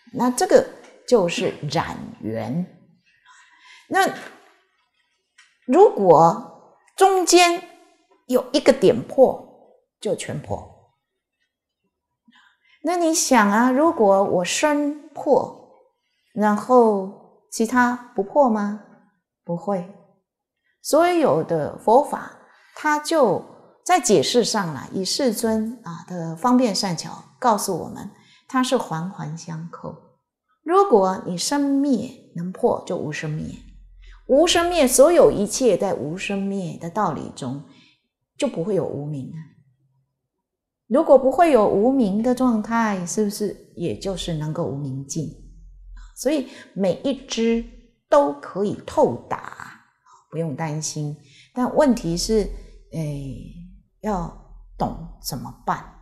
那这个就是染缘。那如果中间有一个点破，就全破。那你想啊，如果我身破，然后其他不破吗？不会。所有的佛法，它就在解释上啦，以世尊的方便善巧告诉我们，它是环环相扣。如果你生灭能破，就无生灭。无生灭，所有一切在无生灭的道理中，就不会有无明啊。如果不会有无明的状态，是不是也就是能够无明尽？所以每一支都可以透达，不用担心。但问题是，要懂怎么办。